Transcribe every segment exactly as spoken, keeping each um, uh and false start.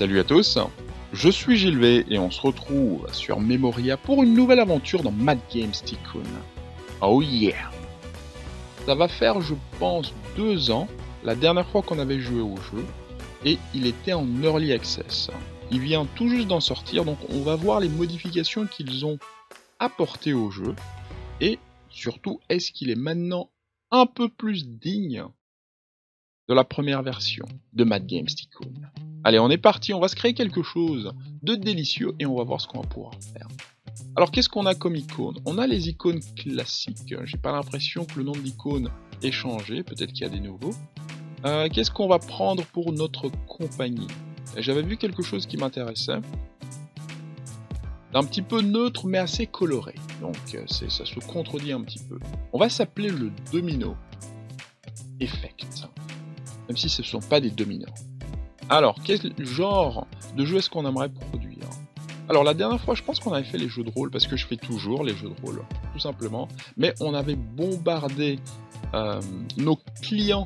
Salut à tous, je suis Gilles V et on se retrouve sur Memoria pour une nouvelle aventure dans Mad Games Tycoon. Oh yeah! Ça va faire, je pense, deux ans, la dernière fois qu'on avait joué au jeu, et il était en Early Access. Il vient tout juste d'en sortir, donc on va voir les modifications qu'ils ont apportées au jeu, et surtout, est-ce qu'il est maintenant un peu plus digne de la première version de Mad Games Tycoon. Allez, on est parti, on va se créer quelque chose de délicieux et on va voir ce qu'on va pouvoir faire. Alors, qu'est-ce qu'on a comme icône? On a les icônes classiques. J'ai pas l'impression que le nombre d'icônes ait changé, peut-être qu'il y a des nouveaux. Euh, qu'est-ce qu'on va prendre pour notre compagnie? J'avais vu quelque chose qui m'intéressait. Un petit peu neutre mais assez coloré, donc ça se contredit un petit peu. On va s'appeler le Domino Effect, même si ce ne sont pas des dominos. Alors, quel genre de jeu est-ce qu'on aimerait produire? Alors, la dernière fois, je pense qu'on avait fait les jeux de rôle, parce que je fais toujours les jeux de rôle, tout simplement, mais on avait bombardé euh, nos clients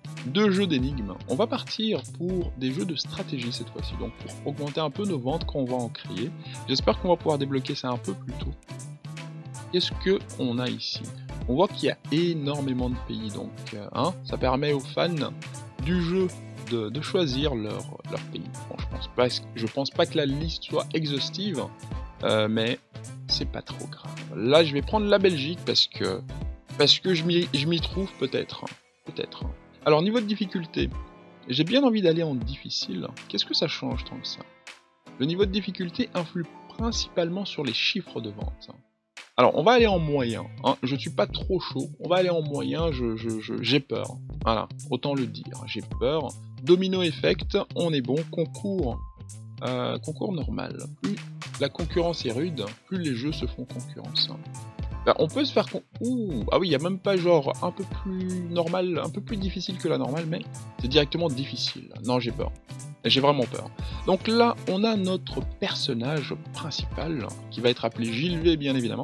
de jeux d'énigmes. On va partir pour des jeux de stratégie cette fois-ci, donc pour augmenter un peu nos ventes quand on va en créer. J'espère qu'on va pouvoir débloquer ça un peu plus tôt. Qu'est-ce qu'on a ici? On voit qu'il y a énormément de pays, donc hein, ça permet aux fans du jeu de, de choisir leur, leur pays. Bon, je pense pas, je pense pas que la liste soit exhaustive, euh, mais c'est pas trop grave. Là, je vais prendre la Belgique parce que parce que je m'y trouve peut-être, peut-être. Alors, niveau de difficulté, j'ai bien envie d'aller en difficile. Qu'est-ce que ça change tant que ça? Le niveau de difficulté influe principalement sur les chiffres de vente. Alors, on va aller en moyen, hein. Je suis pas trop chaud, on va aller en moyen, je, je, je, j'ai peur. Voilà, autant le dire, j'ai peur. Domino Effect, on est bon, concours, euh, concours normal. Plus la concurrence est rude, plus les jeux se font concurrence. Ben, on peut se faire... Con... Ouh, ah oui, il n'y a même pas genre un peu plus normal, un peu plus difficile que la normale, mais c'est directement difficile. Non, j'ai peur. J'ai vraiment peur. Donc là, on a notre personnage principal, qui va être appelé Gilles V, bien évidemment.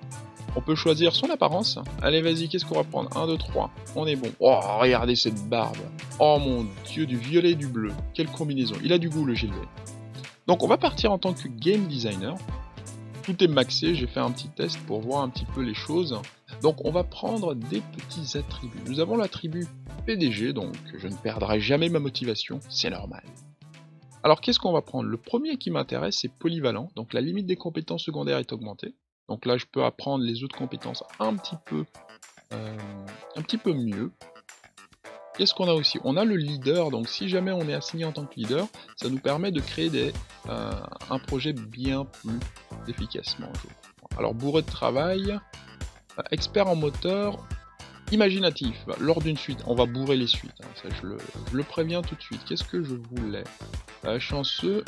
On peut choisir son apparence. Allez, vas-y, qu'est-ce qu'on va prendre? un, deux, trois. On est bon. Oh, regardez cette barbe. Oh mon dieu, du violet et du bleu. Quelle combinaison. Il a du goût, le Gilles V. Donc on va partir en tant que game designer. Tout est maxé, j'ai fait un petit test pour voir un petit peu les choses. Donc on va prendre des petits attributs. Nous avons l'attribut P D G, donc je ne perdrai jamais ma motivation, c'est normal. Alors qu'est-ce qu'on va prendre? Le premier qui m'intéresse, c'est polyvalent, donc la limite des compétences secondaires est augmentée. Donc là je peux apprendre les autres compétences un petit peu, euh, un petit peu mieux. Qu'est-ce qu'on a aussi? On a le leader, donc si jamais on est assigné en tant que leader, ça nous permet de créer des, euh, un projet bien plus efficacement. Alors bourré de travail, euh, expert en moteur, imaginatif. Lors d'une suite, on va bourrer les suites, hein, ça, je, le, je le préviens tout de suite. Qu'est-ce que je voulais? euh, Chanceux,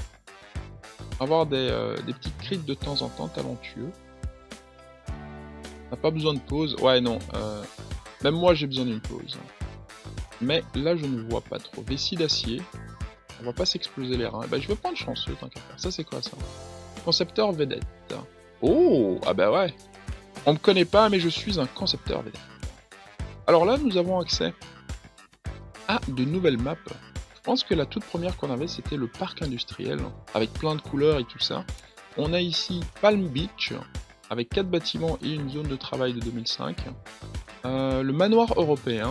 avoir des, euh, des petites crites de temps en temps, talentueux. On n'a pas besoin de pause, ouais non, euh, même moi j'ai besoin d'une pause. Mais là je ne vois pas trop. Vessie d'acier, on va pas s'exploser les reins. Bah je vais prendre chanceux tant qu'à faire. Ça c'est quoi ça? Concepteur vedette. Oh, ah bah ouais. On me connaît pas mais je suis un concepteur vedette. Alors là nous avons accès à de nouvelles maps. Je pense que la toute première qu'on avait c'était le parc industriel, avec plein de couleurs et tout ça. On a ici Palm Beach, avec quatre bâtiments et une zone de travail de deux mille cinq. Euh, le manoir européen,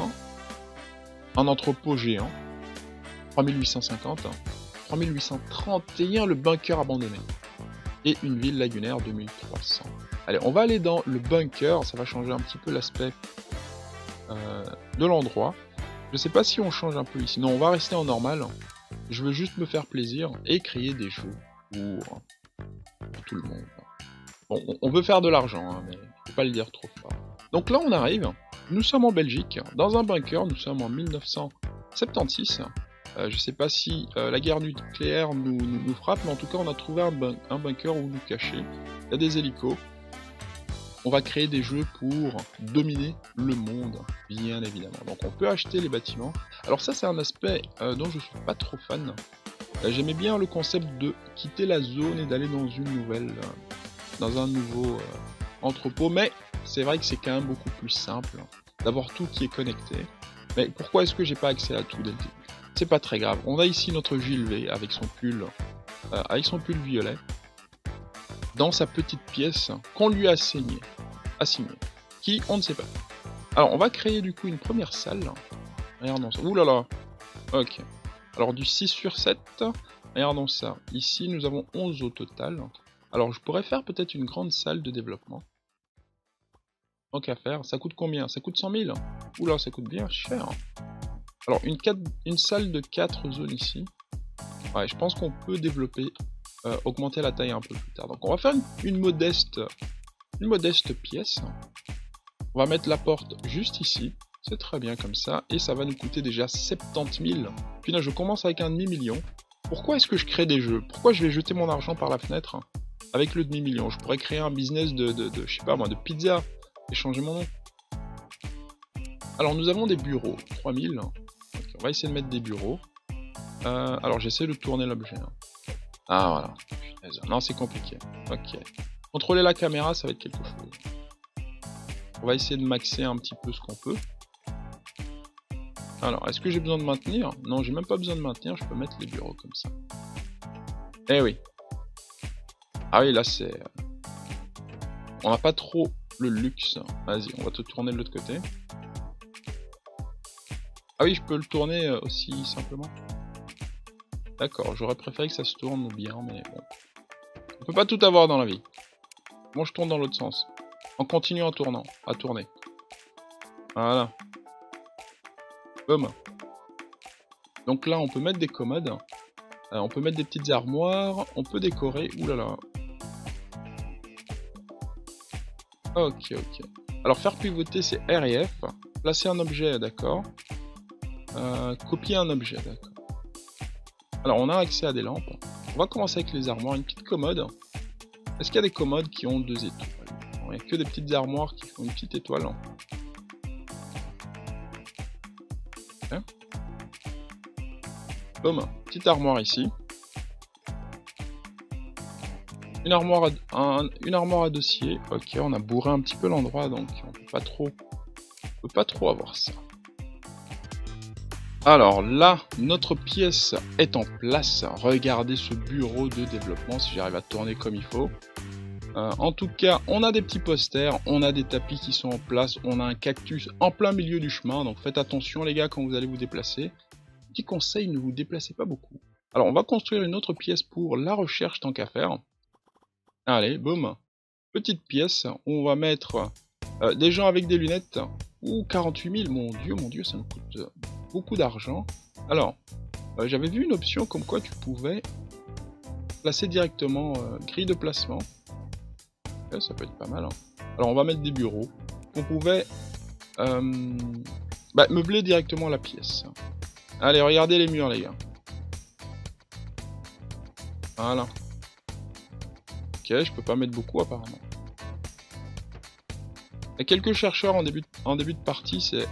un entrepôt géant, trois mille huit cent cinquante, trois mille huit cent trente et un, le bunker abandonné, et une ville lagunaire deux mille trois cents. Allez, on va aller dans le bunker, ça va changer un petit peu l'aspect euh, de l'endroit. Je sais pas si on change un peu ici, non, on va rester en normal. Je veux juste me faire plaisir et créer des jeux pour tout le monde. Bon, on veut faire de l'argent, hein, mais faut pas le dire trop fort. Donc là on arrive, nous sommes en Belgique, dans un bunker, nous sommes en mille neuf cent soixante-seize. Euh, je sais pas si euh, la guerre nucléaire nous, nous, nous frappe, mais en tout cas on a trouvé un, bun un bunker où nous cacher. Il y a des hélicos. On va créer des jeux pour dominer le monde, bien évidemment. Donc on peut acheter les bâtiments. Alors ça c'est un aspect euh, dont je suis pas trop fan. Euh, J'aimais bien le concept de quitter la zone et d'aller dans une nouvelle... Euh, dans un nouveau euh, entrepôt, mais c'est vrai que c'est quand même beaucoup plus simple d'avoir tout qui est connecté. Mais pourquoi est-ce que j'ai pas accès à tout dès le début? c'est pas très grave. On a ici notre Gilles V avec son pull, euh, avec son pull violet, dans sa petite pièce qu'on lui a assignée, assignée, qui on ne sait pas. Alors on va créer du coup une première salle. Regardons ça. Ouh là là. Ok. Alors du six sur sept. Regardons ça. Ici nous avons onze au total. Alors je pourrais faire peut-être une grande salle de développement. Tant qu'à faire. Ça coûte combien? Ça coûte cent mille. Oula, ça coûte bien cher. Alors une, quatre, une salle de quatre zones ici. Ouais, je pense qu'on peut développer, euh, augmenter la taille un peu plus tard. Donc on va faire une, une modeste, une modeste pièce. On va mettre la porte juste ici. C'est très bien comme ça. Et ça va nous coûter déjà soixante-dix mille. Puis là je commence avec un demi-million. Pourquoi est-ce que je crée des jeux? Pourquoi je vais jeter mon argent par la fenêtre avec le demi-million? Je pourrais créer un business de, de, de, je sais pas moi, de pizza. Et changer mon nom. Alors nous avons des bureaux, trois mille. Donc, on va essayer de mettre des bureaux. Euh, alors j'essaie de tourner l'objet. Hein. Ah voilà. Punaise. Non, c'est compliqué. Ok. Contrôler la caméra, ça va être quelque chose. On va essayer de maxer un petit peu ce qu'on peut. Alors, est-ce que j'ai besoin de maintenir? Non, j'ai même pas besoin de maintenir, je peux mettre les bureaux comme ça. Eh oui. Ah oui, là c'est... On n'a pas trop le luxe. Vas-y, on va te tourner de l'autre côté. Ah oui, je peux le tourner aussi simplement. D'accord, j'aurais préféré que ça se tourne bien, mais bon. On peut pas tout avoir dans la vie. Moi, je tourne dans l'autre sens. En continuant en tournant, à tourner. Voilà. Boum. Donc là, on peut mettre des commodes. Euh, on peut mettre des petites armoires. On peut décorer. Ouh là là. Ok, ok. Alors faire pivoter, c'est R et F. Placer un objet, d'accord. Euh, copier un objet, d'accord. Alors on a accès à des lampes. On va commencer avec les armoires. Une petite commode. Est-ce qu'il y a des commodes qui ont deux étoiles? Il n'y a que des petites armoires qui font une petite étoile. Okay. Boum. Petite armoire ici. Une armoire, à, un, une armoire à dossier. Ok, on a bourré un petit peu l'endroit, donc on peut pas trop, on peut pas trop avoir ça. Alors là, notre pièce est en place. Regardez ce bureau de développement, si j'arrive à tourner comme il faut. Euh, en tout cas, on a des petits posters, on a des tapis qui sont en place, on a un cactus en plein milieu du chemin, donc faites attention les gars quand vous allez vous déplacer. Petit conseil, ne vous déplacez pas beaucoup. Alors on va construire une autre pièce pour la recherche tant qu'à faire. Allez, boum. Petite pièce où on va mettre euh, des gens avec des lunettes. Ouh, quarante-huit mille, mon dieu, mon dieu, ça me coûte euh, beaucoup d'argent. Alors, euh, j'avais vu une option comme quoi tu pouvais placer directement euh, grille de placement. Ouais, ça peut être pas mal. Hein. Alors, on va mettre des bureaux. On pouvait euh, bah, meubler directement la pièce. Allez, regardez les murs, les gars. Voilà. Ok, je peux pas mettre beaucoup apparemment. Il y a quelques chercheurs en début de, en début de partie, c'est...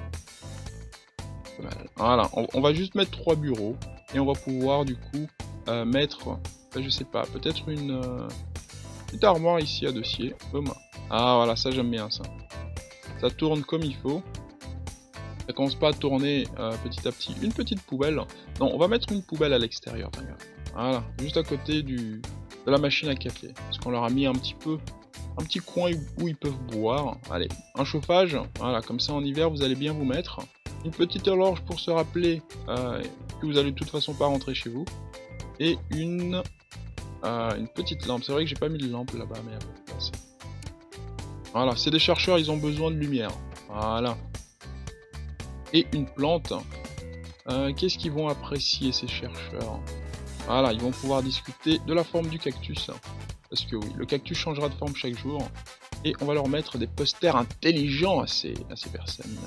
Voilà, on, on va juste mettre trois bureaux. Et on va pouvoir du coup euh, mettre, je sais pas, peut-être une euh, petite armoire ici à dossier. Boum. Ah voilà, ça j'aime bien ça. Ça tourne comme il faut. Ça commence pas à tourner euh, petit à petit. Une petite poubelle. Non, on va mettre une poubelle à l'extérieur. Voilà, juste à côté du... de la machine à café, parce qu'on leur a mis un petit peu, un petit coin où ils peuvent boire. Allez, un chauffage, voilà, comme ça en hiver vous allez bien vous mettre. Une petite horloge pour se rappeler euh, que vous allez de toute façon pas rentrer chez vous. Et une, euh, une petite lampe, c'est vrai que j'ai pas mis de lampe là-bas, mais place. Voilà, c'est des chercheurs, ils ont besoin de lumière. Voilà. Et une plante. Euh, Qu'est-ce qu'ils vont apprécier ces chercheurs? Voilà, ils vont pouvoir discuter de la forme du cactus. Parce que oui, le cactus changera de forme chaque jour. Et on va leur mettre des posters intelligents à ces, à ces personnes.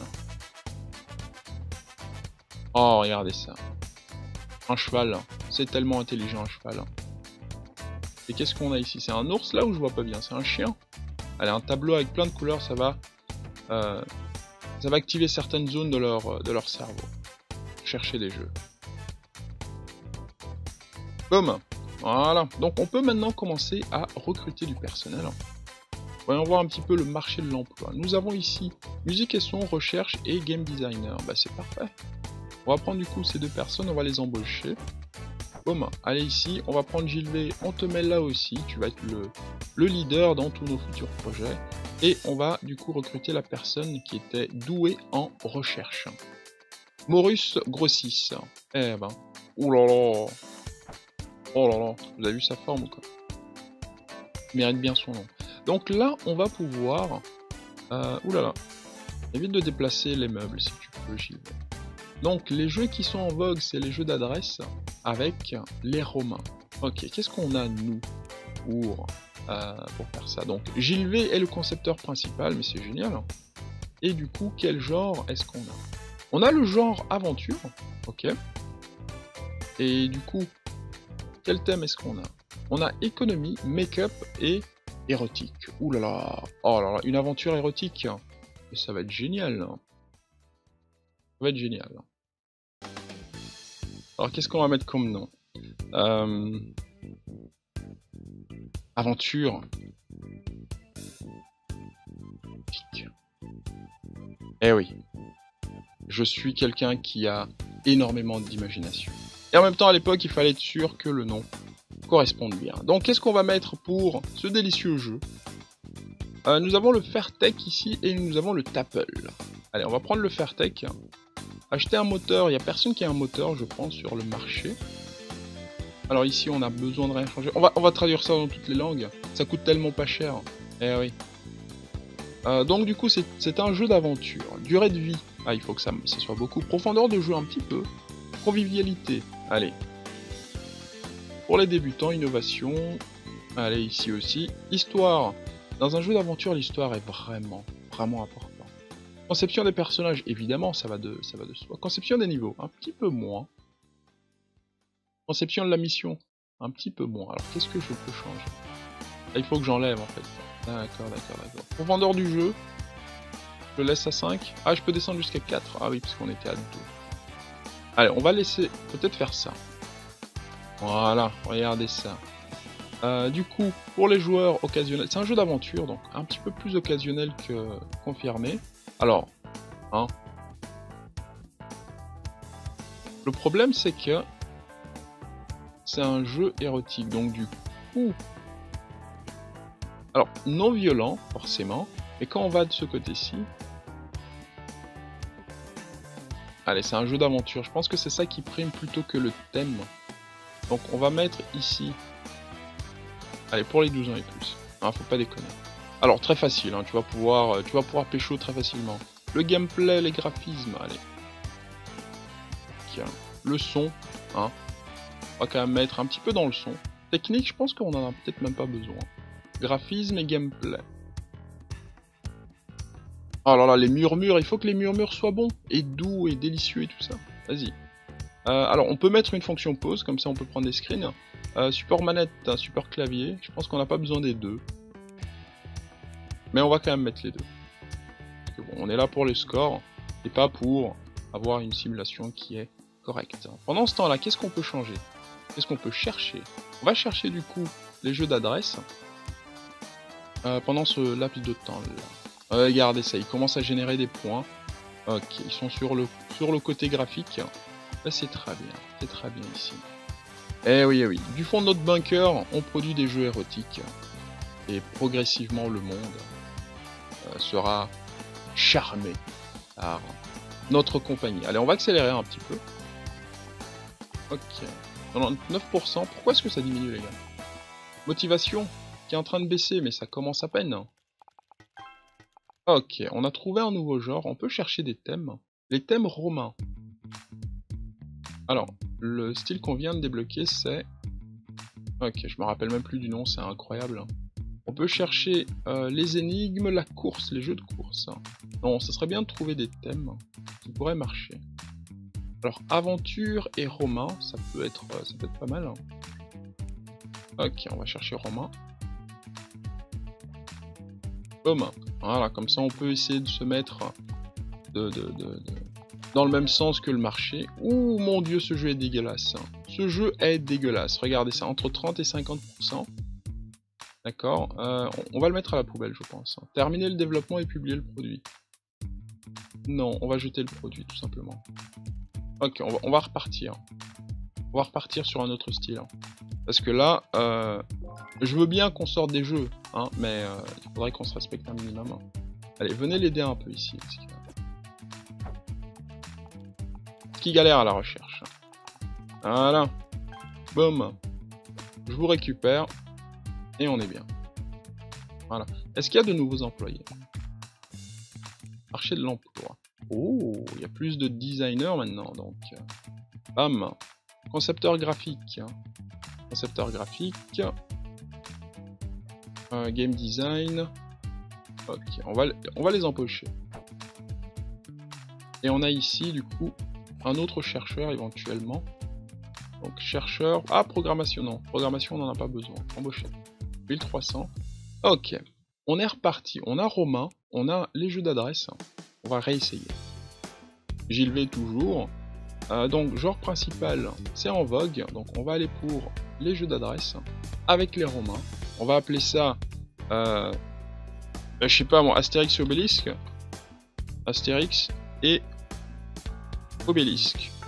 Oh, regardez ça. Un cheval. C'est tellement intelligent, un cheval. Et qu'est-ce qu'on a ici? C'est un ours là ou je vois pas bien? C'est un chien? Allez, un tableau avec plein de couleurs, ça va... Euh, ça va activer certaines zones de leur, de leur cerveau. Chercher des jeux. Boum. Voilà, donc on peut maintenant commencer à recruter du personnel. Voyons voir un petit peu le marché de l'emploi. Nous avons ici musique et son, recherche et game designer. Bah c'est parfait. On va prendre du coup ces deux personnes, on va les embaucher. Boum, allez ici, on va prendre Gilvet, on te met là aussi, tu vas être le, le leader dans tous nos futurs projets. Et on va du coup recruter la personne qui était douée en recherche. Maurus Grossis. Eh ben, oh là là. Oh là là, vous avez vu sa forme ou quoi? Il mérite bien son nom. Donc là, on va pouvoir... Euh, ouh là là. Évite de déplacer les meubles si tu peux, Gilvet. Donc les jeux qui sont en vogue, c'est les jeux d'adresse avec les Romains. Ok, qu'est-ce qu'on a nous pour, euh, pour faire ça? Donc Gilvet est le concepteur principal, mais c'est génial. Et du coup, quel genre est-ce qu'on a? On a le genre aventure, ok. Et du coup, quel thème est-ce qu'on a? On a économie, make-up et érotique. Ouh là là, oh là là, une aventure érotique. Et ça va être génial. Ça va être génial. Alors qu'est-ce qu'on va mettre comme nom? euh... Aventure. Eh oui. Je suis quelqu'un qui a énormément d'imagination. Et en même temps, à l'époque, il fallait être sûr que le nom corresponde bien. Donc qu'est-ce qu'on va mettre pour ce délicieux jeu? euh, Nous avons le Fairtech ici et nous avons le Tapple. Allez, on va prendre le Fairtech. Acheter un moteur, il n'y a personne qui a un moteur, je pense, sur le marché. Alors ici, on a besoin de rien changer. On va, on va traduire ça dans toutes les langues. Ça coûte tellement pas cher. Eh oui. Euh, donc du coup, c'est un jeu d'aventure. Durée de vie. Ah, il faut que ça, ça soit beaucoup. Profondeur de jeu un petit peu. Convivialité. Allez. Pour les débutants, innovation. Allez, ici aussi. Histoire. Dans un jeu d'aventure, l'histoire est vraiment, vraiment importante. Conception des personnages, évidemment, ça va de, ça va de soi. Conception des niveaux, un petit peu moins. Conception de la mission, un petit peu moins. Alors, qu'est-ce que je peux changer? Là, il faut que j'enlève, en fait. D'accord, d'accord, d'accord. Profondeur du jeu, je laisse à cinq. Ah, je peux descendre jusqu'à quatre. Ah oui, parce qu'on était à deux. Allez, on va laisser peut-être faire ça. Voilà, regardez ça. Euh, du coup, pour les joueurs occasionnels, c'est un jeu d'aventure, donc un petit peu plus occasionnel que confirmé. Alors, hein. Le problème c'est que c'est un jeu érotique, donc du coup... Alors, non violent, forcément, mais quand on va de ce côté-ci... Allez, c'est un jeu d'aventure, je pense que c'est ça qui prime plutôt que le thème. Donc on va mettre ici... Allez, pour les douze ans et plus. Hein, faut pas déconner. Alors, très facile, hein, tu vas pouvoir tu vas pouvoir pécho très facilement. Le gameplay, les graphismes, allez. Tiens, le son, hein. On va quand même mettre un petit peu dans le son. Technique, je pense qu'on en a peut-être même pas besoin. Graphisme et gameplay. Oh là là, les murmures, il faut que les murmures soient bons, et doux, et délicieux, et tout ça. Vas-y. Euh, alors, on peut mettre une fonction pause, comme ça on peut prendre des screens. Euh, support manette, support clavier, je pense qu'on n'a pas besoin des deux. Mais on va quand même mettre les deux. Parce que bon, on est là pour les scores, et pas pour avoir une simulation qui est correcte. Pendant ce temps-là, qu'est-ce qu'on peut changer? Qu'est-ce qu'on peut chercher? On va chercher du coup les jeux d'adresse euh, pendant ce laps de temps là. Euh, regardez ça, ils commencent à générer des points. Ok, ils sont sur le, sur le côté graphique. Là c'est très bien, c'est très bien ici. Eh oui, eh oui, du fond de notre bunker, on produit des jeux érotiques. Et progressivement le monde euh, sera charmé par notre compagnie. Allez, on va accélérer un petit peu. Ok, quatre-vingt-neuf pour cent, pourquoi est-ce que ça diminue les gars? Motivation, qui est en train de baisser, mais ça commence à peine. Ok, on a trouvé un nouveau genre, on peut chercher des thèmes. Les thèmes romains. Alors, le style qu'on vient de débloquer, c'est... Ok, je me rappelle même plus du nom, c'est incroyable. On peut chercher euh, les énigmes, la course, les jeux de course. Bon, ça serait bien de trouver des thèmes qui pourraient marcher. Alors, aventure et romain, ça peut être, euh, ça peut être pas mal. Hein. Ok, on va chercher romain. Romain. Voilà, comme ça on peut essayer de se mettre de, de, de, de... dans le même sens que le marché. Ouh, mon dieu, ce jeu est dégueulasse. Ce jeu est dégueulasse. Regardez ça, entre trente et cinquante pour cent. D'accord, euh, on va le mettre à la poubelle, je pense. Terminer le développement et publier le produit. Non, on va jeter le produit, tout simplement. Ok, on va, on va repartir. On va repartir sur un autre style. Hein. Parce que là, euh, je veux bien qu'on sorte des jeux, hein, mais euh, il faudrait qu'on se respecte un minimum. Hein. Allez, venez l'aider un peu ici. Parce que... Qui galère à la recherche. Voilà. Boum. Je vous récupère. Et on est bien. Voilà. Est-ce qu'il y a de nouveaux employés? Marché de l'emploi. Oh, il y a plus de designers maintenant, donc. Bam. Concepteur graphique. Concepteur graphique. Euh, game design. Ok, on va, on va les embaucher. Et on a ici, du coup, un autre chercheur éventuellement. Donc, chercheur... Ah, programmation, non. Programmation, on n'en a pas besoin. Embaucher. mille trois cents. Ok. On est reparti. On a Romain. On a les jeux d'adresse. On va réessayer. J'y vais toujours. Euh, donc, genre principal, c'est en vogue. Donc, on va aller pour les jeux d'adresse avec les Romains. On va appeler ça... Euh, je sais pas, moi, Astérix et Obélisque. Astérix et Obélisque.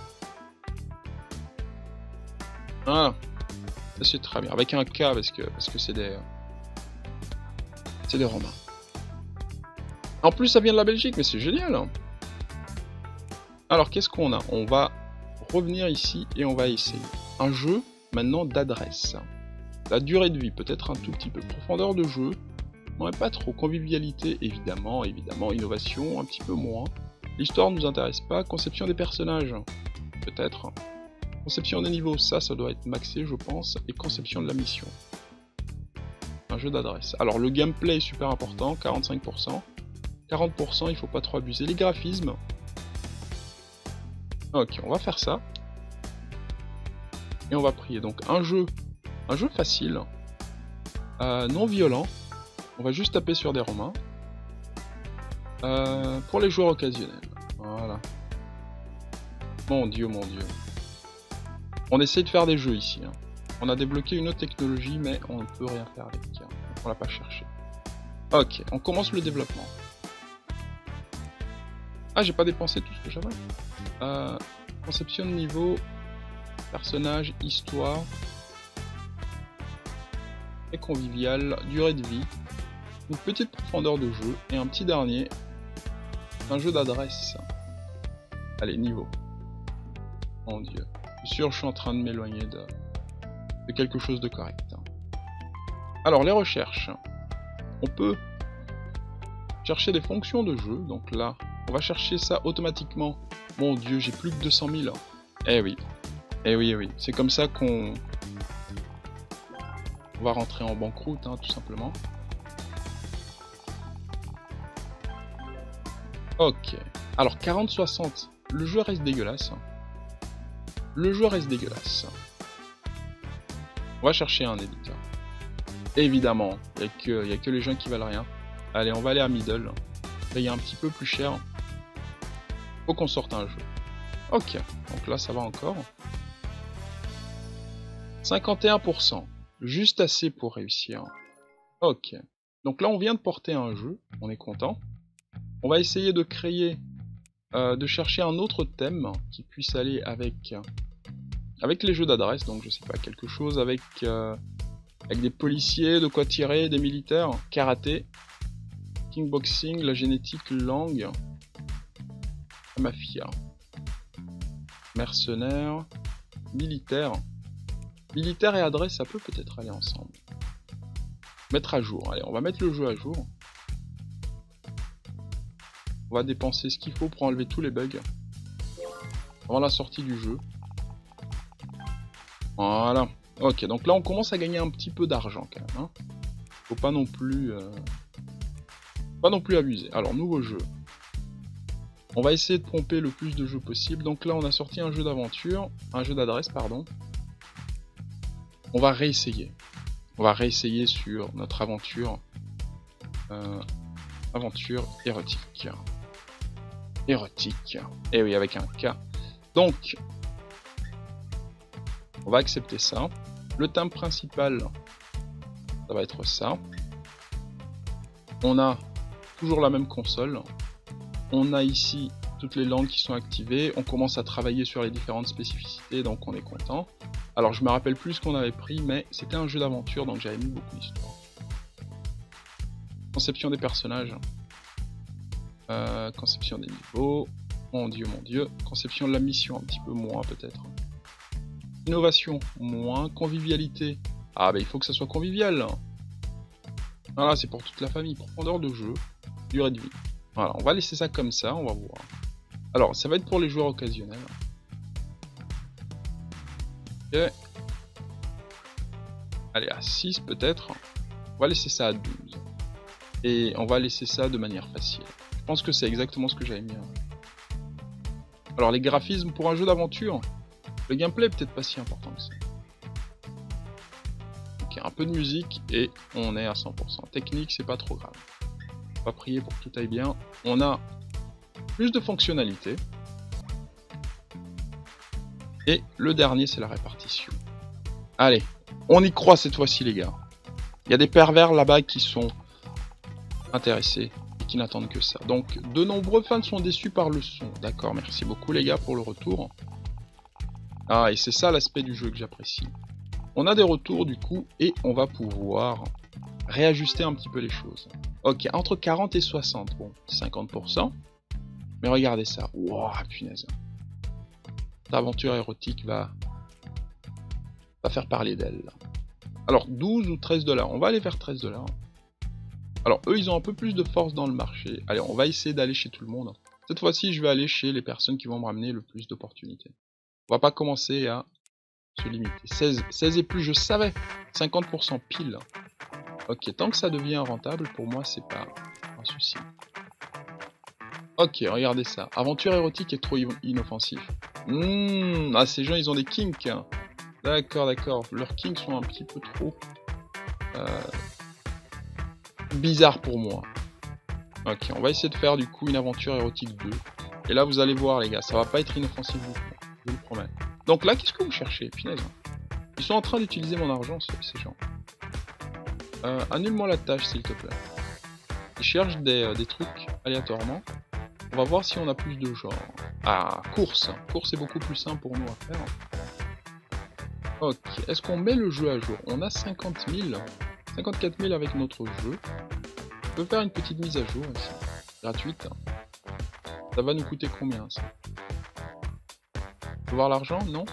Ah, ça c'est très bien. Avec un K parce que parce que c'est des c'est des Romains. En plus, ça vient de la Belgique, mais c'est génial. Hein. Alors, qu'est-ce qu'on a? On va revenir ici et on va essayer un jeu maintenant d'adresse. La durée de vie, peut-être un tout petit peu. Profondeur de jeu, non mais pas trop. Convivialité, évidemment, évidemment. Innovation, un petit peu moins. L'histoire ne nous intéresse pas. Conception des personnages, peut-être. Conception des niveaux, ça, ça doit être maxé, je pense. Et conception de la mission. Un jeu d'adresse. Alors, le gameplay est super important, quarante-cinq pour cent. quarante pour cent, il faut pas trop abuser. Les graphismes. Ok, on va faire ça. Et on va prier. Donc, un jeu, un jeu facile, euh, non violent. On va juste taper sur des Romains. Euh, pour les joueurs occasionnels. Voilà. Mon dieu, mon dieu. On essaye de faire des jeux ici. Hein. On a débloqué une autre technologie, mais on ne peut rien faire avec. Hein. On l'a pas cherché. Ok, on commence le développement. Ah, j'ai pas dépensé tout ce que j'avais. Euh, conception de niveau, personnage, histoire, et convivial, durée de vie, une petite profondeur de jeu, et un petit dernier, un jeu d'adresse. Allez, niveau. Mon dieu. Je suis sûr, je suis en train de m'éloigner de, de quelque chose de correct. Alors, les recherches. On peut chercher des fonctions de jeu, donc là, on va chercher ça automatiquement. Mon dieu, j'ai plus que deux cent mille. Eh oui. Eh oui, eh oui. C'est comme ça qu'on on va rentrer en banqueroute, hein, tout simplement. Ok. Alors, quarante soixante. Le jeu reste dégueulasse. Le jeu reste dégueulasse. On va chercher un éditeur. Évidemment, il n'y a, a que les gens qui valent rien. Allez, on va aller à Middle. Payer un petit peu plus cher. Faut qu'on sorte un jeu. Ok, donc là ça va encore. cinquante et un pour cent. Juste assez pour réussir. Ok. Donc là on vient de porter un jeu. On est content. On va essayer de créer... Euh, de chercher un autre thème qui puisse aller avec... Avec les jeux d'adresse. Donc je sais pas, quelque chose avec... Euh, avec des policiers, de quoi tirer, des militaires. Karaté. Kickboxing, la génétique, langue. La mafia. Mercenaires. Militaire. Militaire et adresse, ça peut peut-être aller ensemble. Mettre à jour. Allez, on va mettre le jeu à jour. On va dépenser ce qu'il faut pour enlever tous les bugs. Avant la sortie du jeu. Voilà. Ok, donc là on commence à gagner un petit peu d'argent quand même. Hein. Faut pas non plus... Euh... Pas non plus abuser. Alors, nouveau jeu. On va essayer de pomper le plus de jeux possible. Donc là, on a sorti un jeu d'aventure. Un jeu d'adresse, pardon. On va réessayer. On va réessayer sur notre aventure. Euh, aventure érotique. Érotique. Et oui, avec un K. Donc, on va accepter ça. Le thème principal, ça va être ça. On a toujours la même console. On a ici toutes les langues qui sont activées. On commence à travailler sur les différentes spécificités, donc on est content. Alors je me rappelle plus ce qu'on avait pris, mais c'était un jeu d'aventure, donc j'avais mis beaucoup d'histoire. Conception des personnages. Euh, conception des niveaux. Mon dieu, mon dieu. Conception de la mission, un petit peu moins peut-être. Innovation, moins. Convivialité. Ah bah il faut que ça soit convivial. Voilà, c'est pour toute la famille. Profondeur de jeu. Durée de vie. Voilà, on va laisser ça comme ça, on va voir. Alors, ça va être pour les joueurs occasionnels. Ok. Allez, à six peut-être. On va laisser ça à douze. Et on va laisser ça de manière facile. Je pense que c'est exactement ce que j'avais mis. Alors, les graphismes pour un jeu d'aventure, le gameplay est peut-être pas si important que ça. Ok, un peu de musique et on est à cent pour cent. Technique, c'est pas trop grave. On va prier pour que tout aille bien. On a plus de fonctionnalités. Et le dernier, c'est la répartition. Allez, on y croit cette fois-ci, les gars. Il y a des pervers là-bas qui sont intéressés et qui n'attendent que ça. Donc, de nombreux fans sont déçus par le son. D'accord, merci beaucoup, les gars, pour le retour. Ah, et c'est ça l'aspect du jeu que j'apprécie. On a des retours, du coup, et on va pouvoir réajuster un petit peu les choses. Ok, entre quarante et soixante, bon, cinquante pour cent. Mais regardez ça. Wow, punaise. L'aventure érotique va... va faire parler d'elle. Alors, douze ou treize dollars. On va aller vers treize dollars. Alors, eux, ils ont un peu plus de force dans le marché. Allez, on va essayer d'aller chez tout le monde. Cette fois-ci, je vais aller chez les personnes qui vont me ramener le plus d'opportunités. On va pas commencer à se limiter. seize, seize et plus, je savais. cinquante pour cent pile. Ok, tant que ça devient rentable, pour moi, c'est pas un souci. Ok, regardez ça. Aventure érotique est trop inoffensif. Mmh, ah, ces gens, ils ont des kinks. D'accord, d'accord. Leurs kinks sont un petit peu trop... Euh, bizarres pour moi. Ok, on va essayer de faire, du coup, une aventure érotique deux. Et là, vous allez voir, les gars, ça va pas être inoffensif du tout. Je vous le promets. Donc là, qu'est-ce que vous cherchez? Punaise. Ils sont en train d'utiliser mon argent, ces gens. Euh, Annule-moi la tâche, s'il te plaît. Ils cherchent des, euh, des trucs aléatoirement. On va voir si on a plus de genre. Ah, course. Course est beaucoup plus simple pour nous à faire. Ok, est-ce qu'on met le jeu à jour? On a cinquante mille. cinquante-quatre mille avec notre jeu. On peut faire une petite mise à jour ici. Gratuite. Ça va nous coûter combien, ça? On peut voir l'argent? Non?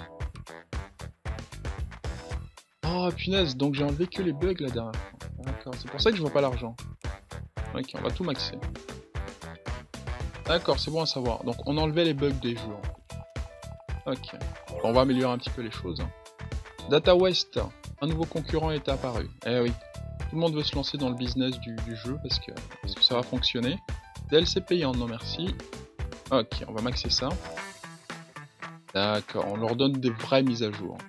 Oh, punaise, donc j'ai enlevé que les bugs la dernière fois. D'accord, c'est pour ça que je vois pas l'argent. Ok, on va tout maxer. D'accord, c'est bon à savoir. Donc on enlevait les bugs des jeux. Ok. On va améliorer un petit peu les choses. Data West, un nouveau concurrent est apparu. Eh oui. Tout le monde veut se lancer dans le business du, du jeu parce que, parce que ça va fonctionner. D L C payant, non merci. Ok, on va maxer ça. D'accord, on leur donne des vraies mises à jour.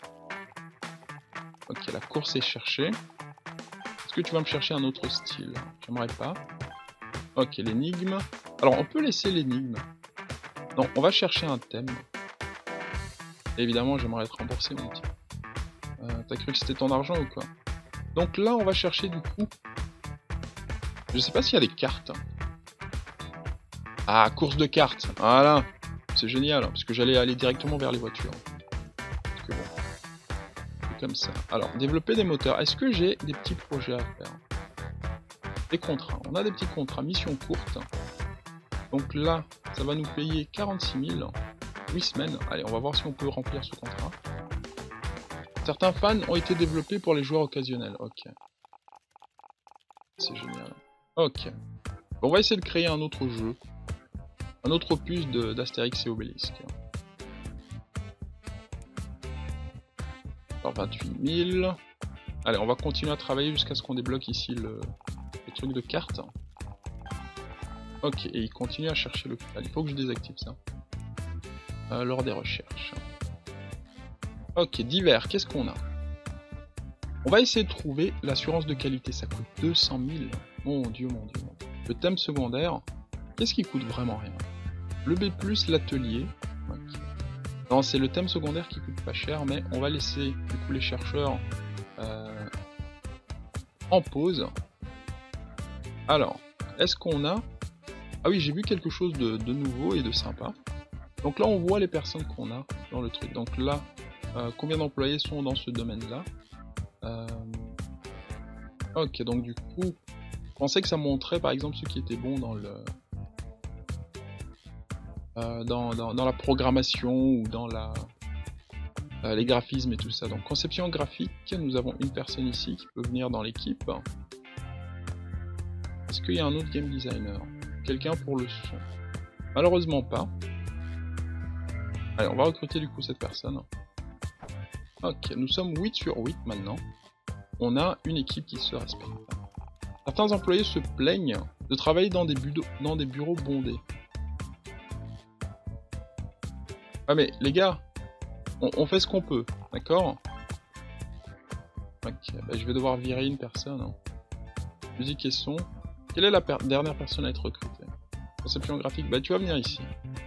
Ok, la course est cherchée. Est-ce que tu vas me chercher un autre style? J'aimerais pas. Ok, l'énigme. Alors, on peut laisser l'énigme. Non, on va chercher un thème. Et évidemment, j'aimerais être remboursé, mon petit. Euh, T'as cru que c'était ton argent ou quoi? Donc là, on va chercher du coup... Je sais pas s'il y a des cartes. Ah, course de cartes. Voilà. C'est génial, parce que j'allais aller directement vers les voitures. Parce que bon. C'est comme ça. Alors, développer des moteurs. Est-ce que j'ai des petits projets à faire? Des contrats. On a des petits contrats. Mission courte. Donc là, ça va nous payer quarante-six mille. huit semaines. Allez, on va voir si on peut remplir ce contrat. Certains fans ont été développés pour les joueurs occasionnels. Ok. C'est génial. Ok. Bon, on va essayer de créer un autre jeu. Un autre opus d'Astérix et Obélisque. Alors vingt-huit mille. Allez, on va continuer à travailler jusqu'à ce qu'on débloque ici le, le truc de carte. Ok, et il continue à chercher le... Allez, il faut que je désactive ça. Euh, lors des recherches. Ok, divers, qu'est-ce qu'on a? On va essayer de trouver l'assurance de qualité, ça coûte deux cent mille. Mon dieu, mon dieu, mon dieu. Le thème secondaire, qu'est-ce qui coûte vraiment rien? Le B plus, l'atelier. Okay. Non, c'est le thème secondaire qui coûte pas cher, mais on va laisser du coup les chercheurs euh, en pause. Alors, est-ce qu'on a Ah oui, j'ai vu quelque chose de, de nouveau et de sympa. Donc là, on voit les personnes qu'on a dans le truc. Donc là, euh, combien d'employés sont dans ce domaine-là. euh... Ok, donc du coup, je pensais que ça montrait par exemple ceux qui étaient bons dans le... Euh, dans, dans, dans la programmation ou dans la... Euh, les graphismes et tout ça. Donc conception graphique, nous avons une personne ici qui peut venir dans l'équipe. Est-ce qu'il y a un autre game designer? Quelqu'un pour le son? Malheureusement pas. Allez, on va recruter du coup cette personne. Ok, nous sommes huit sur huit maintenant. On a une équipe qui se respecte. Certains employés se plaignent de travailler dans des, bureaux, dans des bureaux bondés. Ah mais les gars, on, on fait ce qu'on peut, d'accord? Ok, bah, je vais devoir virer une personne. Hein. Musique et son. Quelle est la per dernière personne à être recrutée? Conception graphique, bah tu vas venir ici.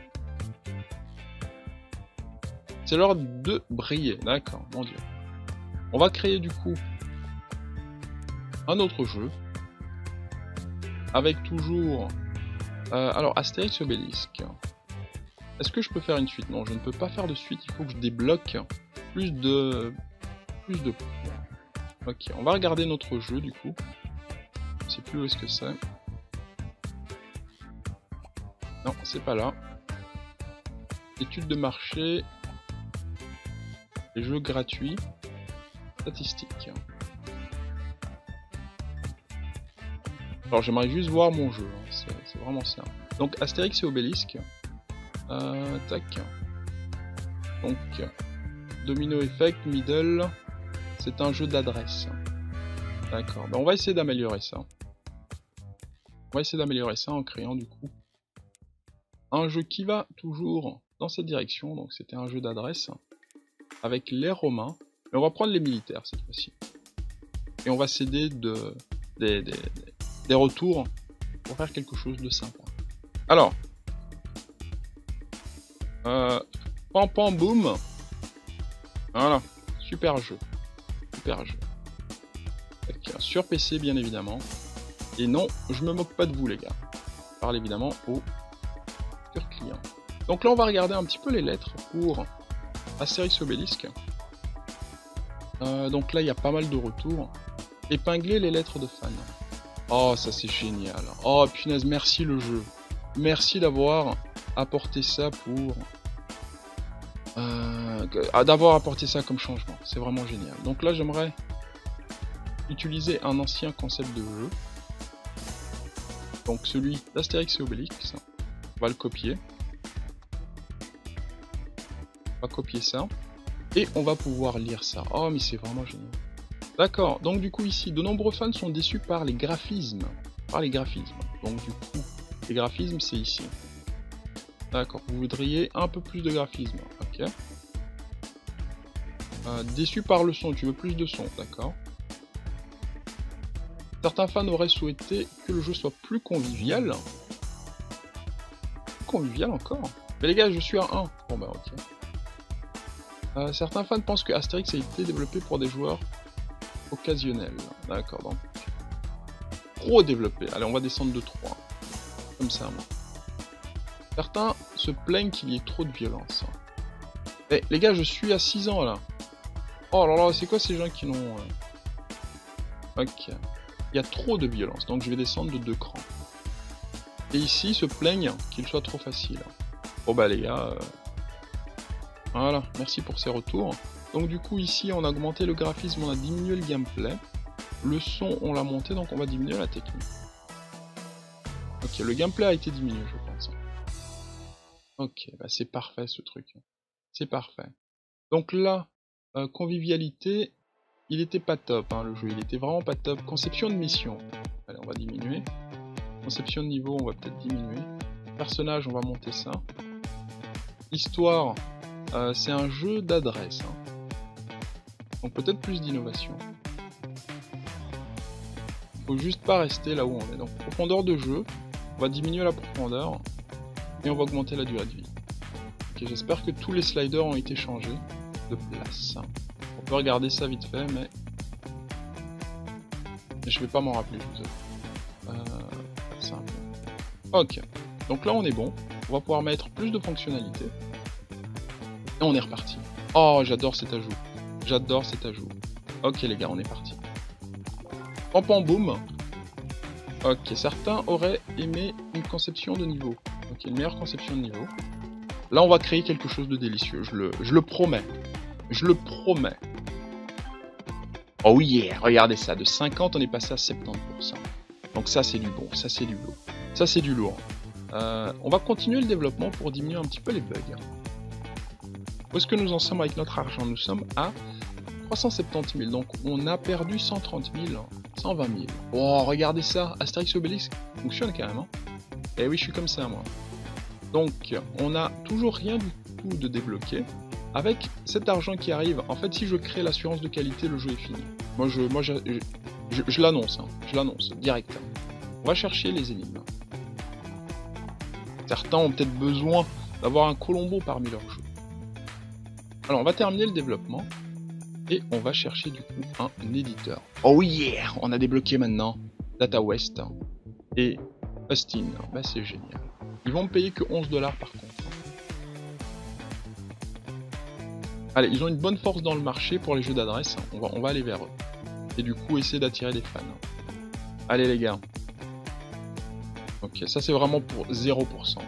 C'est l'heure de briller, d'accord, mon dieu. On va créer du coup un autre jeu. Avec toujours... Euh, alors, Astérix Obélisque. Est-ce que je peux faire une suite? Non, je ne peux pas faire de suite, il faut que je débloque plus de... plus de points. Ok, on va regarder notre jeu du coup. Je sais plus où est-ce que c'est. Non, c'est pas là. Études de marché. Les jeux gratuits. Statistiques. Alors j'aimerais juste voir mon jeu, hein. C'est vraiment ça. Donc Astérix et Obélisque. Euh, tac. Donc Domino Effect, Middle. C'est un jeu d'adresse. D'accord. Ben, on va essayer d'améliorer ça. On va essayer d'améliorer ça en créant du coup un jeu qui va toujours dans cette direction. Donc c'était un jeu d'adresse avec les Romains. Mais on va prendre les militaires cette fois-ci. Et on va s'aider de des, des, des retours pour faire quelque chose de sympa. Alors, euh, pam pam boum. Voilà, super jeu. Super jeu. Okay, sur P C bien évidemment. Et non, je me moque pas de vous les gars. Je parle évidemment au sur client. Donc là on va regarder un petit peu les lettres pour Astérix Obélisque. Euh, donc là il y a pas mal de retours. Épingler les lettres de fans. Oh ça c'est génial. Oh punaise, merci le jeu. Merci d'avoir apporté ça pour... Euh, d'avoir apporté ça comme changement. C'est vraiment génial. Donc là j'aimerais utiliser un ancien concept de jeu. Donc celui d'Astérix et Obélix. On va le copier. On va copier ça. Et on va pouvoir lire ça. Oh mais c'est vraiment génial. D'accord, donc du coup ici, de nombreux fans sont déçus par les graphismes. Par les graphismes. Donc du coup, les graphismes c'est ici. D'accord, vous voudriez un peu plus de graphisme. Ok. Euh, déçu par le son, tu veux plus de son, d'accord. Certains fans auraient souhaité que le jeu soit plus convivial. Plus convivial encore. Mais les gars, je suis à un. Bon bah ok. Euh, certains fans pensent que Astérix a été développé pour des joueurs occasionnels. D'accord, donc. Trop développé. Allez, on va descendre de trois. Comme ça, moi. Certains se plaignent qu'il y ait trop de violence. Eh, les gars, je suis à six ans là. Oh là là, c'est quoi ces gens qui n'ont... Euh... Ok. Il y a trop de violence, donc je vais descendre de deux crans. Et ici, ils se plaignent qu'il soit trop facile. Bon bah les gars... Euh... Voilà, merci pour ces retours. Donc du coup, ici, on a augmenté le graphisme, on a diminué le gameplay. Le son, on l'a monté, donc on va diminuer la technique. Ok, le gameplay a été diminué, je pense. Ok, bah c'est parfait ce truc. C'est parfait. Donc là, euh, convivialité, il était pas top, hein, le jeu, il était vraiment pas top. Conception de mission, allez, on va diminuer. Conception de niveau, on va peut-être diminuer. Personnage, on va monter ça. Histoire, euh, c'est un jeu d'adresse. Hein. Donc peut-être plus d'innovation. Faut juste pas rester là où on est. Donc profondeur de jeu, on va diminuer la profondeur. Et on va augmenter la durée de vie. Ok, j'espère que tous les sliders ont été changés de place. On peut regarder ça vite fait, mais... mais je vais pas m'en rappeler, je vous avoue. Euh... simple. Ok. Donc là on est bon, on va pouvoir mettre plus de fonctionnalités. Et on est reparti. Oh, j'adore cet ajout. J'adore cet ajout. Ok les gars, on est parti. Pam pam boum. Ok, certains auraient aimé une conception de niveau. Ok, une meilleure conception de niveau. Là on va créer quelque chose de délicieux, je le, je le promets. Je le promets. Oh yeah, regardez ça, de cinquante on est passé à soixante-dix pour cent. Donc ça c'est du bon, ça c'est du lourd. Ça c'est du lourd. Euh, on va continuer le développement pour diminuer un petit peu les bugs. Où est-ce que nous en sommes avec notre argent? Nous sommes à trois cent soixante-dix mille, donc on a perdu cent trente mille, cent vingt mille. Oh, regardez ça, Astérix Obélix fonctionne carrément. Eh oui, je suis comme ça moi. Donc, on a toujours rien du tout de débloqué. Avec cet argent qui arrive, en fait, si je crée l'assurance de qualité, le jeu est fini. Moi, je, moi, je, je, je, je l'annonce, hein, je l'annonce direct. On va chercher les énigmes. Certains ont peut-être besoin d'avoir un Colombo parmi leurs jeux. Alors, on va terminer le développement et on va chercher du coup un éditeur. Oh yeah, on a débloqué maintenant Data West et Austin. Bah, c'est génial. Ils vont me payer que onze dollars par contre. Allez, ils ont une bonne force dans le marché pour les jeux d'adresse. On va, on va aller vers eux. Et du coup, essayer d'attirer des fans. Allez les gars. Ok, ça c'est vraiment pour zéro pour cent.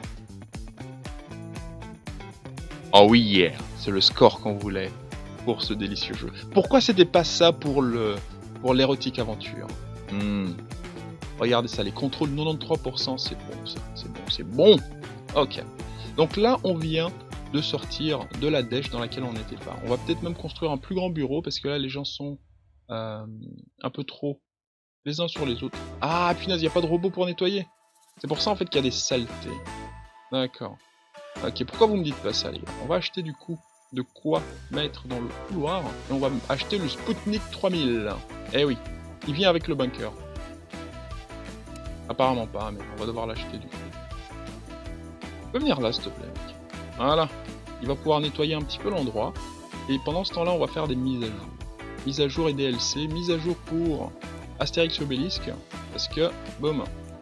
Oh oui, yeah. C'est le score qu'on voulait pour ce délicieux jeu. Pourquoi c'était pas ça pour le pour l'érotique aventure? hmm. Regardez ça, les contrôles quatre-vingt-treize pour cent, c'est bon, ça, c'est bon, c'est bon. Ok. Donc là, on vient de sortir de la dèche dans laquelle on n'était pas. On va peut-être même construire un plus grand bureau parce que là, les gens sont euh, un peu trop les uns sur les autres. Ah, punaise, il n'y a pas de robot pour nettoyer. C'est pour ça en fait qu'il y a des saletés. D'accord. Ok, pourquoi vous me dites pas ça, les gars? On va acheter du coup de quoi mettre dans le couloir et on va acheter le Sputnik trois mille. Eh oui, il vient avec le bunker. Apparemment pas, mais on va devoir l'acheter du coup. Tu peux venir là, s'il te plaît, mec. Voilà. Il va pouvoir nettoyer un petit peu l'endroit. Et pendant ce temps-là, on va faire des mises à jour. Mise à jour et D L C. Mise à jour pour Astérix Obélisque. Parce que, boum.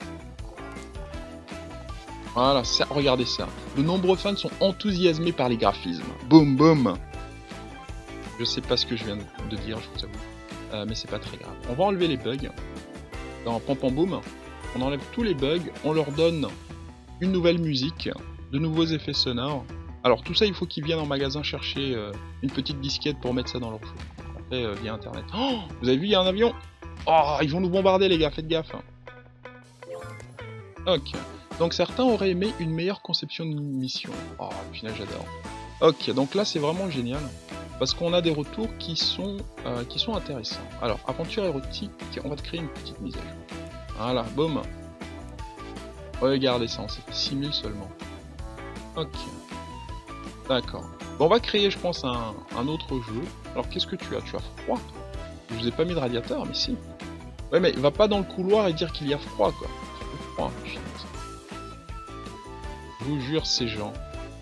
Voilà, ça, regardez ça. De nombreux fans sont enthousiasmés par les graphismes. Boum, boum. Je sais pas ce que je viens de dire, je vous avoue. Euh, mais c'est pas très grave. On va enlever les bugs. Dans Pam Pam Boum. On enlève tous les bugs, on leur donne une nouvelle musique, de nouveaux effets sonores. Alors tout ça, il faut qu'ils viennent en magasin chercher euh, une petite disquette pour mettre ça dans leur jeu. Après, euh, via internet. Oh, vous avez vu, il y a un avion. Oh, ils vont nous bombarder les gars, faites gaffe. Ok. Donc certains auraient aimé une meilleure conception de mission. Oh, punaise, j'adore. Ok, donc là c'est vraiment génial. Parce qu'on a des retours qui sont, euh, qui sont intéressants. Alors, aventure érotique, on va te créer une petite mise à jour. Voilà, boum. Regardez ça, c'est six mille seulement. Ok. D'accord. Bon, on va créer, je pense, un, un autre jeu. Alors, qu'est-ce que tu as? Tu as froid? Je vous ai pas mis de radiateur, mais si. Ouais, mais va pas dans le couloir et dire qu'il y a froid, quoi. Ça fait froid, putain. Je vous jure, ces gens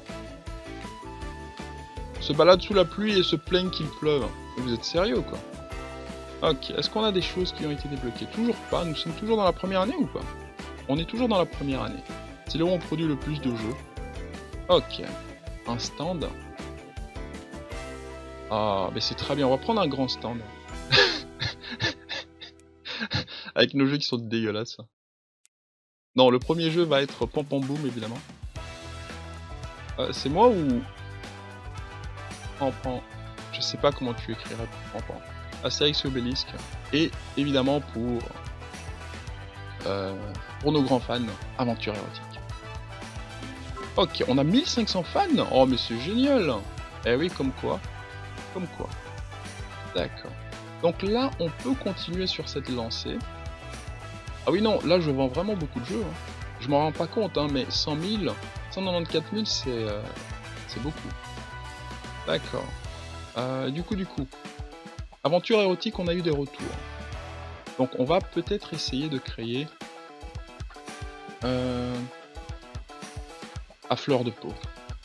se baladent sous la pluie et se plaignent qu'il pleuve. Vous êtes sérieux, quoi? Ok, est-ce qu'on a des choses qui ont été débloquées? Toujours pas, nous sommes toujours dans la première année ou pas? On est toujours dans la première année. C'est là où on produit le plus de jeux. Ok, un stand. Ah, mais c'est très bien, on va prendre un grand stand. Avec nos jeux qui sont dégueulasses. Non, le premier jeu va être Pam Pam Boum, évidemment. Euh, c'est moi ou... Pam Pam... Je sais pas comment tu écrirais Pam Pam. Astérix et Obélisque, et évidemment pour euh, pour nos grands fans, aventure érotique. Ok, on a mille cinq cents fans. Oh mais c'est génial. Eh oui, comme quoi, comme quoi. D'accord. Donc là, on peut continuer sur cette lancée. Ah oui non, là je vends vraiment beaucoup de jeux. Hein. Je m'en rends pas compte, hein, mais cent mille, cent quatre-vingt-quatorze mille, c'est euh, c'est beaucoup. D'accord. Euh, du coup, du coup. Aventure érotique, on a eu des retours. Donc on va peut-être essayer de créer euh, à fleur de peau.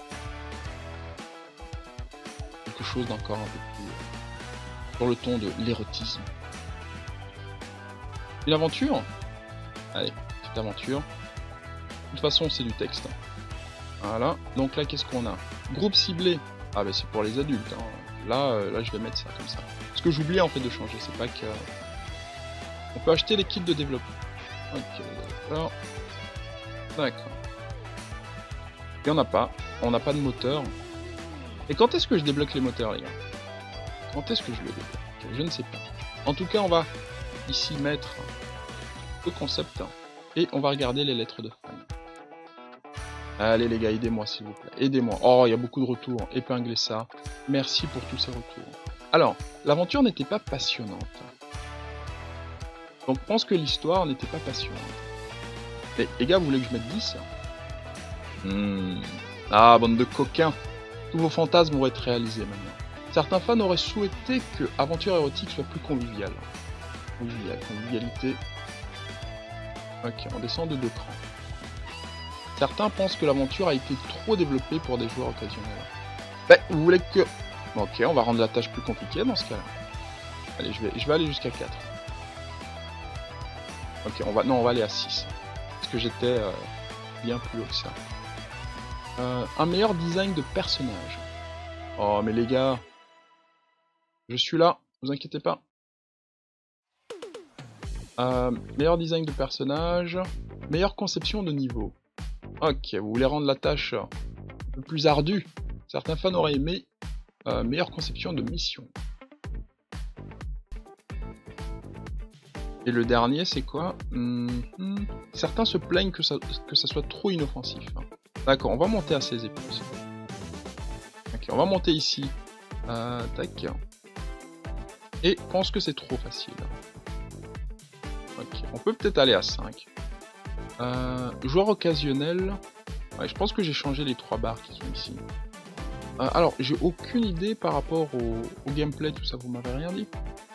Quelque chose d'encore un peu plus sur le ton de l'érotisme. Une aventure? Allez, petite aventure. De toute façon, c'est du texte. Voilà. Donc là, qu'est-ce qu'on a? Groupe ciblé. Ah, bah c'est pour les adultes. Hein. Là, euh, là, je vais mettre ça comme ça. Ce que j'oubliais en fait de changer, c'est pas que... On peut acheter les kits de développement. Ok, d'accord. D'accord. Il n'y en a pas. On n'a pas de moteur. Et quand est-ce que je débloque les moteurs, les gars? Quand est-ce que je le débloque? Je ne sais pas. En tout cas, on va ici mettre le concept. Et on va regarder les lettres de fan. Allez les gars, aidez-moi s'il vous plaît. Aidez-moi. Oh, il y a beaucoup de retours. Épinglez ça. Merci pour tous ces retours. Alors, l'aventure n'était pas passionnante. Donc, je pense que l'histoire n'était pas passionnante. Mais les gars, vous voulez que je mette dix? hmm. Ah, bande de coquins. Tous vos fantasmes vont être réalisés maintenant. Certains fans auraient souhaité que Aventure érotique soit plus conviviale. Convivial, convivialité. Ok, on descend de deux crans. Certains pensent que l'aventure a été trop développée pour des joueurs occasionnels. Ben, vous voulez que... Ok, on va rendre la tâche plus compliquée dans ce cas-là. Allez, je vais, je vais aller jusqu'à quatre. Ok, on va... Non, on va aller à six. Parce que j'étais euh, bien plus haut que ça. Euh, un meilleur design de personnage. Oh, mais les gars... Je suis là, vous inquiétez pas. Euh, meilleur design de personnage. Meilleure conception de niveau. Ok, vous voulez rendre la tâche un peu plus ardue. Certains fans auraient aimé euh, meilleure conception de mission. Et le dernier, c'est quoi? hmm, hmm. Certains se plaignent que ça, que ça soit trop inoffensif. D'accord, on va monter à seize épouses. Ok, on va monter ici. Euh, tac. Et pense que c'est trop facile. Ok, on peut peut-être aller à cinq. Euh, joueur occasionnel. Ouais, je pense que j'ai changé les trois barres qui sont ici. Euh, alors, j'ai aucune idée par rapport au, au gameplay, tout ça, vous m'avez rien dit.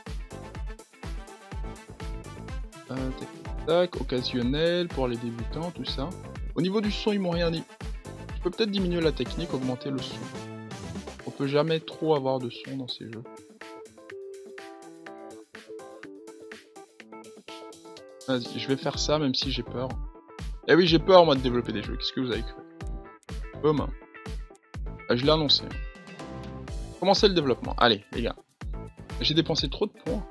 Euh, tac, tac, tac, occasionnel pour les débutants, tout ça. Au niveau du son, ils m'ont rien dit. Je peux peut-être diminuer la technique, augmenter le son. On peut jamais trop avoir de son dans ces jeux. Vas-y, je vais faire ça même si j'ai peur. Eh oui, j'ai peur moi de développer des jeux, qu'est-ce que vous avez cru? Boum. Ah, je l'ai annoncé. Commencez le développement. Allez, les gars. J'ai dépensé trop de points.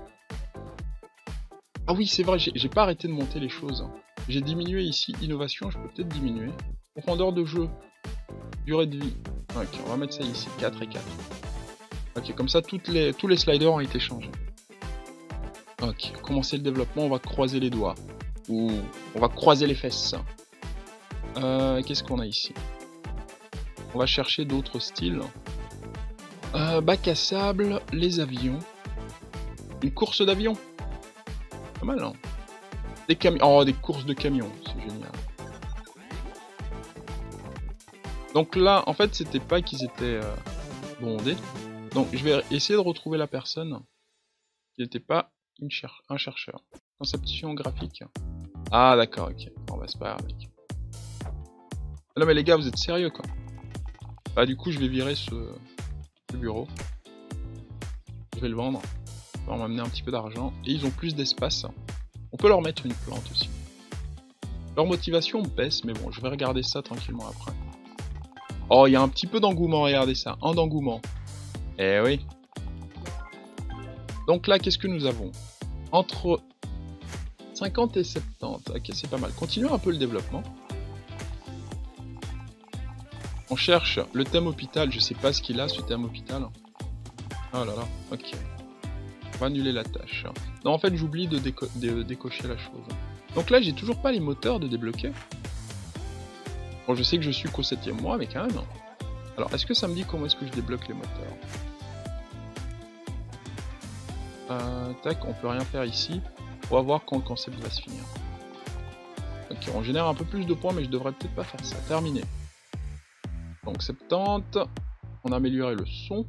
Ah oui, c'est vrai, j'ai pas arrêté de monter les choses. J'ai diminué ici, innovation, je peux peut-être diminuer. Profondeur de jeu. Durée de vie. Ok, on va mettre ça ici, quatre et quatre. Ok, comme ça, toutes les, tous les sliders ont été changés. Ok, commencer le développement, on va croiser les doigts. Ou on va croiser les fesses. Euh, Qu'est-ce qu'on a ici? On va chercher d'autres styles. Euh, bac à sable, les avions. Une course d'avion. Pas mal, hein? Des camions. Oh, des courses de camions, c'est génial. Donc là, en fait, c'était pas qu'ils étaient euh, bondés. Donc je vais essayer de retrouver la personne qui n'était pas une cher un chercheur. Conception graphique. Ah d'accord, ok. On va se barrer avec. Non mais les gars, vous êtes sérieux quoi? Bah du coup, je vais virer ce, ce bureau. Je vais le vendre. On va m'amener un petit peu d'argent. Et ils ont plus d'espace. On peut leur mettre une plante aussi. Leur motivation baisse, mais bon, je vais regarder ça tranquillement après. Oh, il y a un petit peu d'engouement, regardez ça. Un d'engouement. Eh oui. Donc là, qu'est-ce que nous avons? Entre cinquante et soixante-dix. Ok, c'est pas mal. Continuons un peu le développement. On cherche le thème hôpital. Je sais pas ce qu'il a, ce thème hôpital. Oh là là, ok. On va annuler la tâche. Non, en fait, j'oublie de, déco de décocher la chose. Donc là, j'ai toujours pas les moteurs de débloquer. Bon, je sais que je suis qu'au septième mois, mais quand même. Alors, est-ce que ça me dit comment est-ce que je débloque les moteurs? euh, Tac, on peut rien faire ici. On va voir quand le concept va se finir. Ok, on génère un peu plus de points, mais je devrais peut-être pas faire ça. Terminé. Donc soixante-dix. On a amélioré le son.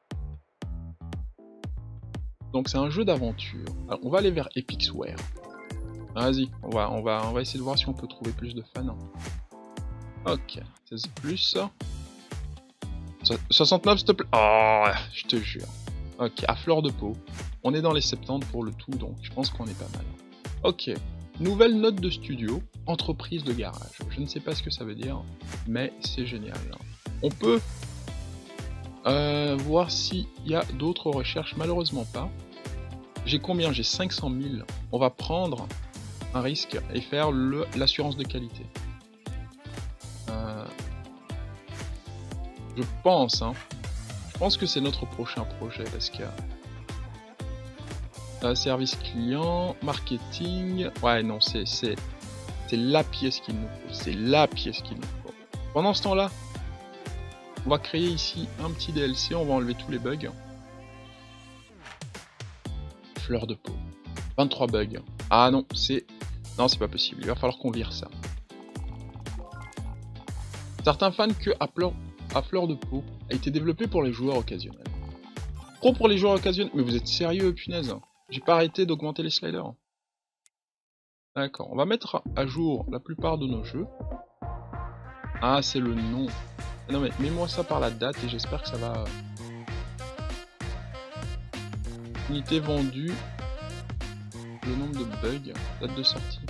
Donc c'est un jeu d'aventure. Alors on va aller vers Epixware. Vas-y, on va, on, va, on va essayer de voir si on peut trouver plus de fans. Ok, seize plus. soixante-neuf s'il te plaît. Oh, je te jure. Ok, à fleur de peau. On est dans les soixante-dix pour le tout, donc je pense qu'on est pas mal. Ok, nouvelle note de studio, entreprise de garage. Je ne sais pas ce que ça veut dire, mais c'est génial. On peut euh, voir s'il y a d'autres recherches, malheureusement pas. J'ai combien? J'ai cinq cent mille. On va prendre un risque et faire l'assurance de qualité. Euh, je pense, hein. Je pense que c'est notre prochain projet parce que euh, service client, marketing. Ouais, non, c'est c'est c'est la pièce qu'il nous faut. C'est la pièce qu'il nous faut. Pendant ce temps-là, on va créer ici un petit D L C. On va enlever tous les bugs. Fleur de peau. vingt-trois bugs. Ah non, c'est non, c'est pas possible. Il va falloir qu'on vire ça. Certains fans que à fleur, à fleur de peau a été développé pour les joueurs occasionnels. Pro pour les joueurs occasionnels. Mais vous êtes sérieux, punaise? J'ai pas arrêté d'augmenter les sliders. D'accord, on va mettre à jour la plupart de nos jeux. Ah, c'est le nom. Non mais mets-moi ça par la date et j'espère que ça va... Unité vendue. Le nombre de bugs. Date de sortie.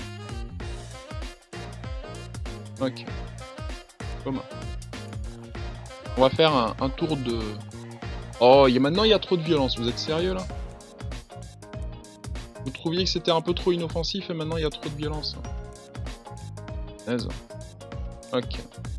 Ok. Commun. On va faire un, un tour de... Oh, y a, maintenant il y a trop de violence. Vous êtes sérieux là? Vous trouviez que c'était un peu trop inoffensif et maintenant il y a trop de violence. Ok.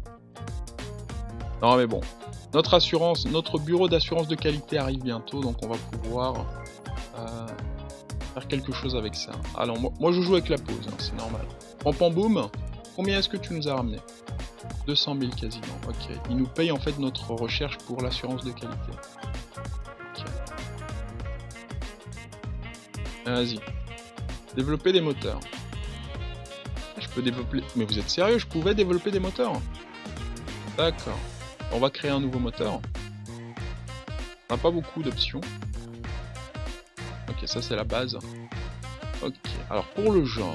Non mais bon. Notre assurance, notre bureau d'assurance de qualité arrive bientôt, donc on va pouvoir euh, faire quelque chose avec ça. Alors moi, moi je joue avec la pause, hein, c'est normal. Pam pam boum, combien est-ce que tu nous as ramené? deux cent mille quasiment, ok. Il nous paye en fait notre recherche pour l'assurance de qualité. Ok. Vas-y. Développer des moteurs. Je peux développer... Mais vous êtes sérieux? Je pouvais développer des moteurs? D'accord. On va créer un nouveau moteur. On n'a pas beaucoup d'options. Ok, ça c'est la base. Ok, alors pour le genre...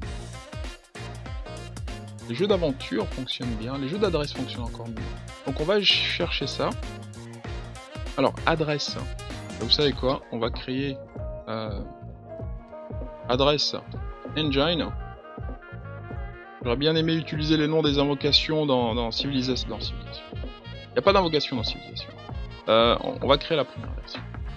Les jeux d'aventure fonctionnent bien, les jeux d'adresse fonctionnent encore mieux. Donc on va chercher ça. Alors, adresse. Vous savez quoi? On va créer... Euh, adresse engine. J'aurais bien aimé utiliser les noms des invocations dans, dans Civilization. Dans Civilization. Il n'y a pas d'invocation dans Civilization. Euh, on, on va créer la première version.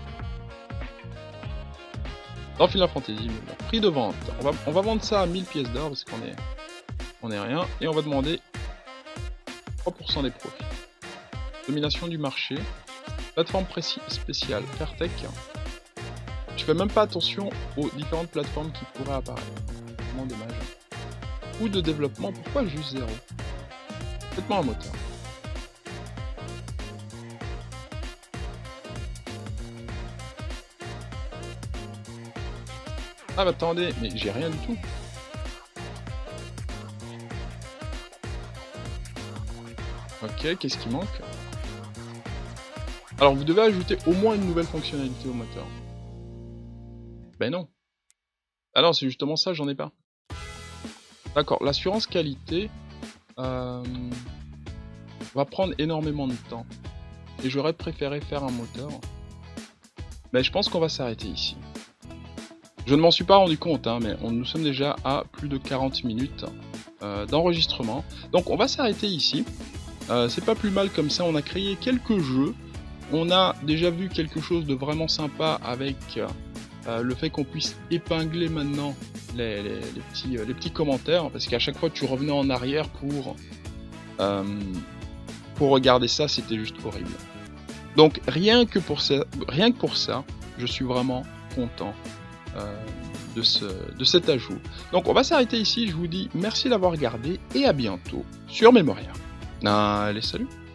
Dans Final Fantasy, bon, prix de vente. On va, on va vendre ça à mille pièces d'or parce qu'on est, on est rien. Et on va demander trois pour cent des profits. Domination du marché. Plateforme spéciale. Fairtech. Je fais même pas attention aux différentes plateformes qui pourraient apparaître. Vraiment dommage. Coût de développement, pourquoi juste zéro? Faites-moi un moteur. Ah bah attendez, mais j'ai rien du tout. Ok, qu'est-ce qui manque? Alors vous devez ajouter au moins une nouvelle fonctionnalité au moteur. Ben non. Ah non, c'est justement ça, j'en ai pas. D'accord, l'assurance qualité euh, va prendre énormément de temps. Et j'aurais préféré faire un moteur. Mais je pense qu'on va s'arrêter ici. Je ne m'en suis pas rendu compte, hein, mais on, nous sommes déjà à plus de quarante minutes euh, d'enregistrement. Donc on va s'arrêter ici. Euh, c'est pas plus mal comme ça, on a créé quelques jeux. On a déjà vu quelque chose de vraiment sympa avec euh, le fait qu'on puisse épingler maintenant les, les, les, petits, les petits commentaires. Parce qu'à chaque fois tu revenais en arrière pour, euh, pour regarder ça, c'était juste horrible. Donc rien que pour ça, rien que pour ça, je suis vraiment content. Euh, de, ce, de cet ajout. Donc on va s'arrêter ici, je vous dis merci d'avoir regardé et à bientôt sur Memoria. Allez, salut!